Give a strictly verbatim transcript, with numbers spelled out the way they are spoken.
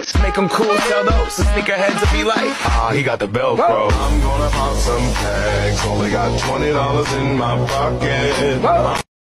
boots, make them cool, sell those. The sneakerheads will be like, ah, he got the Velcro. I'm gonna pop some tags, only got twenty dollars in my pocket.